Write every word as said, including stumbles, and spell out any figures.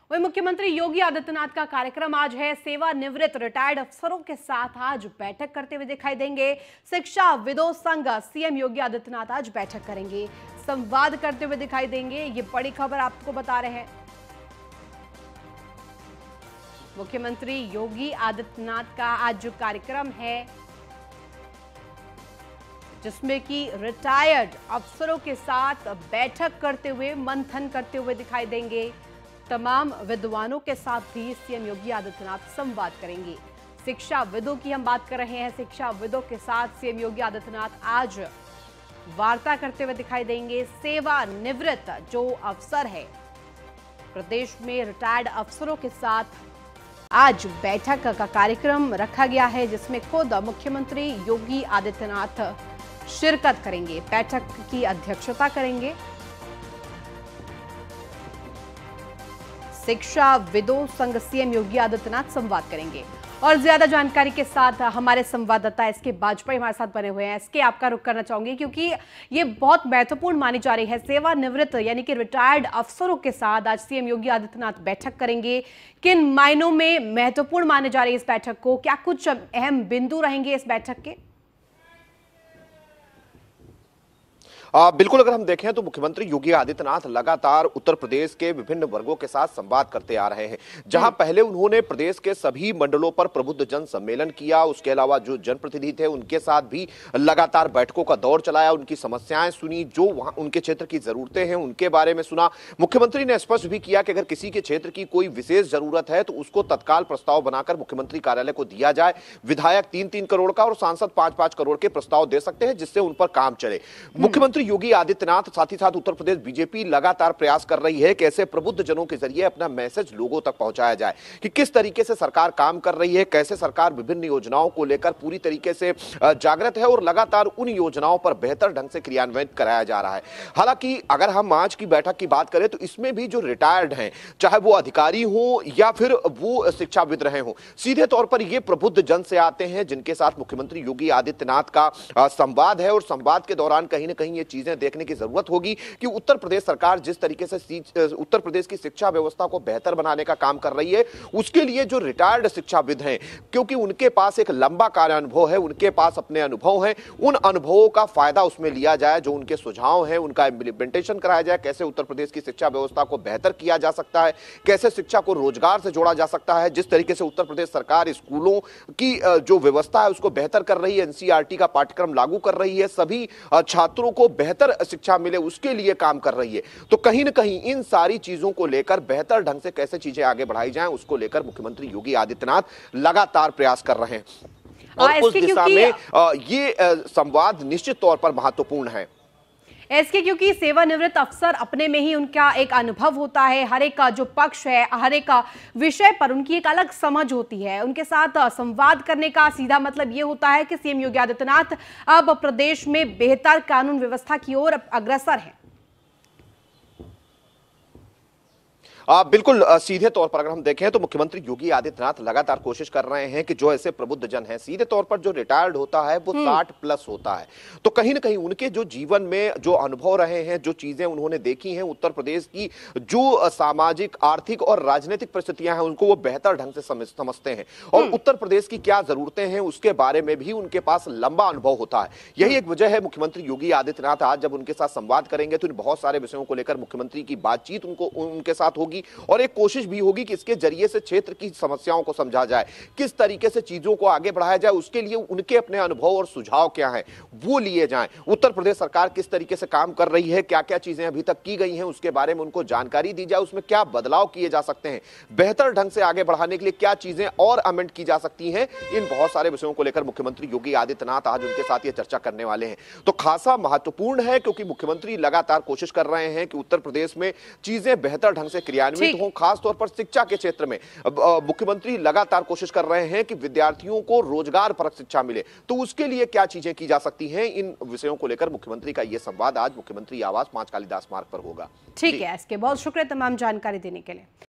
वहीं मुख्यमंत्री योगी आदित्यनाथ का कार्यक्रम आज है। सेवानिवृत्त रिटायर्ड अफसरों के साथ आज बैठक करते हुए दिखाई देंगे। शिक्षाविदों संघ सीएम योगी आदित्यनाथ आज बैठक करेंगे, संवाद करते हुए दिखाई देंगे। ये बड़ी खबर आपको बता रहे हैं। मुख्यमंत्री योगी आदित्यनाथ का आज जो कार्यक्रम है, जिसमें कि रिटायर्ड अफसरों के साथ बैठक करते हुए मंथन करते हुए दिखाई देंगे। तमाम विद्वानों के साथ भी सीएम योगी आदित्यनाथ संवाद करेंगे। शिक्षाविदों की हम बात कर रहे हैं। शिक्षाविदों के साथ सीएम योगी आदित्यनाथ आज वार्ता करते हुए दिखाई देंगे। सेवानिवृत्त जो अफसर है, प्रदेश में रिटायर्ड अफसरों के साथ आज बैठक का कार्यक्रम रखा गया है, जिसमें खुद मुख्यमंत्री योगी आदित्यनाथ शिरकत करेंगे, बैठक की अध्यक्षता करेंगे। शिक्षाविदों संघ सीएम योगी आदित्यनाथ संवाद करेंगे। और ज्यादा जानकारी के साथ हमारे संवाददाता एसके बाजपेयी हमारे साथ बने हुए हैं। एसके, आपका रुख करना चाहूंगी क्योंकि ये बहुत महत्वपूर्ण मानी जा रही है। सेवानिवृत्त यानी कि रिटायर्ड अफसरों के साथ आज सीएम योगी आदित्यनाथ बैठक करेंगे। किन मायनों में महत्वपूर्ण माने जा रही है इस बैठक को? क्या कुछ अहम बिंदु रहेंगे इस बैठक के? आ, बिल्कुल, अगर हम देखें तो मुख्यमंत्री योगी आदित्यनाथ लगातार उत्तर प्रदेश के विभिन्न वर्गों के साथ संवाद करते आ रहे हैं। जहां पहले उन्होंने प्रदेश के सभी मंडलों पर प्रबुद्ध जन सम्मेलन किया, उसके अलावा जो जनप्रतिनिधि थे उनके साथ भी लगातार बैठकों का दौर चलाया, उनकी समस्याएं सुनी, जो वहां उनके क्षेत्र की जरूरतें हैं उनके बारे में सुना। मुख्यमंत्री ने स्पष्ट भी किया कि अगर किसी के क्षेत्र की कोई विशेष जरूरत है तो उसको तत्काल प्रस्ताव बनाकर मुख्यमंत्री कार्यालय को दिया जाए। विधायक तीन तीन करोड़ का और सांसद पांच पांच करोड़ के प्रस्ताव दे सकते हैं, जिससे उन पर काम चले। मुख्यमंत्री योगी आदित्यनाथ साथ ही साथ उत्तर प्रदेश बीजेपी लगातार प्रयास कर रही है कि ऐसे प्रबुद्ध जनों के जरिए अपना मैसेज लोगों तक पहुंचाया जाए कि किस तरीके से सरकार काम कर रही है, कैसे सरकार विभिन्न योजनाओं को लेकर पूरी तरीके से जागृत है और लगातार उन योजनाओं पर बेहतर ढंग से क्रियान्वित कराया जा रहा है। हालांकि अगर हम आज की बैठक की बात करें तो इसमें भी जो रिटायर्ड हैं, चाहे वो अधिकारी हो या फिर वो शिक्षाविद रहे हो, सीधे तौर पर ये प्रबुद्ध जन से आते हैं जिनके साथ मुख्यमंत्री योगी आदित्यनाथ का संवाद है। और संवाद के दौरान कहीं ना कहीं ये चीजें देखने की जरूरत होगी कि उत्तर प्रदेश सरकार जिस तरीके से उत्तर प्रदेश की शिक्षा व्यवस्था को बेहतर बनाने का काम कर रही है, उसके लिए जो रिटायर्ड शिक्षाविद हैं, क्योंकि उनके पास एक लंबा कार्य अनुभव है, उनके पास अपने अनुभव हैं, उन अनुभवों का फायदा उसमें लिया जाए। जो उनके सुझाव हैं उनका इम्प्लीमेंटेशन कराया जाए, कैसे उत्तर प्रदेश की शिक्षा व्यवस्था को बेहतर किया जा सकता है, कैसे शिक्षा को रोजगार से जोड़ा जा सकता है। जिस तरीके से उत्तर प्रदेश सरकार स्कूलों की जो व्यवस्था है उसको बेहतर कर रही है, एनसीईआरटी का पाठ्यक्रम लागू कर रही है, सभी छात्रों को बेहतर शिक्षा मिले उसके लिए काम कर रही है। तो कहीं ना कहीं इन सारी चीजों को लेकर बेहतर ढंग से कैसे चीजें आगे बढ़ाई जाएं, उसको लेकर मुख्यमंत्री योगी आदित्यनाथ लगातार प्रयास कर रहे हैं। और उस दिशा में ये संवाद निश्चित तौर पर महत्वपूर्ण है। इसके क्योंकि सेवानिवृत्त अफसर अपने में ही उनका एक अनुभव होता है, हर एक का जो पक्ष है, हर एक का विषय पर उनकी एक अलग समझ होती है। उनके साथ संवाद करने का सीधा मतलब ये होता है कि सीएम योगी आदित्यनाथ अब प्रदेश में बेहतर कानून व्यवस्था की ओर अग्रसर है। आ, बिल्कुल आ, सीधे तौर पर अगर हम देखें तो मुख्यमंत्री योगी आदित्यनाथ लगातार कोशिश कर रहे हैं कि जो ऐसे प्रबुद्ध जन हैं, सीधे तौर पर जो रिटायर्ड होता है वो साठ प्लस होता है, तो कहीं ना कहीं उनके जो जीवन में जो अनुभव रहे हैं, जो चीजें उन्होंने देखी हैं, उत्तर प्रदेश की जो सामाजिक, आर्थिक और राजनीतिक परिस्थितियां हैं उनको वो बेहतर ढंग से समझ, समझते हैं और उत्तर प्रदेश की क्या जरूरतें हैं उसके बारे में भी उनके पास लंबा अनुभव होता है। यही एक वजह है मुख्यमंत्री योगी आदित्यनाथ आज जब उनके साथ संवाद करेंगे तो इन बहुत सारे विषयों को लेकर मुख्यमंत्री की बातचीत उनको उनके साथ होगी और एक कोशिश भी होगी कि इसके जरिए से क्षेत्र की समस्याओं को समझा जाए, किस तरीके से चीजों को आगे बढ़ाया जाए, उसके लिए उनके अपने अनुभव और सुझाव क्या हैं वो लिए जाएं। उत्तर प्रदेश सरकार किस तरीके से काम कर रही है, क्या क्या चीजें अभी तक की गई हैं उसके बारे में उनको जानकारी दी जाए, उसमें क्या बदलाव किए जा सकते हैं, बेहतर ढंग से आगे बढ़ाने के लिए क्या चीजें और अमेंड की जा सकती हैं। इन बहुत सारे विषयों को लेकर मुख्यमंत्री योगी आदित्यनाथ आज उनके साथ ये चर्चा करने वाले हैं। तो खासा महत्वपूर्ण है क्योंकि मुख्यमंत्री लगातार कोशिश कर रहे हैं कि उत्तर प्रदेश में चीजें बेहतर ढंग से क्रियान्वित हो। खासतौर पर शिक्षा के क्षेत्र में मुख्यमंत्री लगातार कोशिश कर रहे हैं कि विद्यार्थियों को रोजगार परक शिक्षा मिले, तो उसके लिए क्या चीजें की जा सकती हैं। इन विषयों को लेकर मुख्यमंत्री का यह संवाद आज मुख्यमंत्री आवास पांच कालिदास मार्ग पर होगा। ठीक है, इसके बहुत शुक्रिया तमाम जानकारी देने के लिए।